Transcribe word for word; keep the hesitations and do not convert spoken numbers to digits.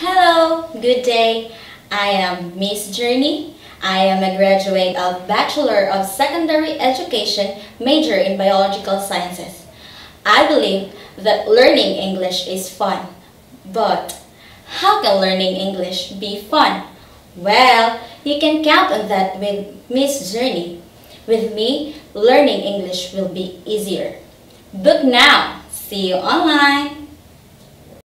Hello, good day. I am Miss Journey. I am a graduate of Bachelor of Secondary Education, major in Biological Sciences. I believe that learning English is fun. But how can learning English be fun? Well, you can count on that with Miss Journey. With me, learning English will be easier. Book now. See you online.